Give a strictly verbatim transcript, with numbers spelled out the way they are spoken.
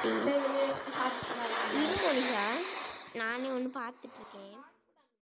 பார்த்துட்டீங்க? சரி, சாப்பிட்டு வரலாம். இரு மோனிகா, நானே ஒன்று பார்த்துட்ருக்கேன்.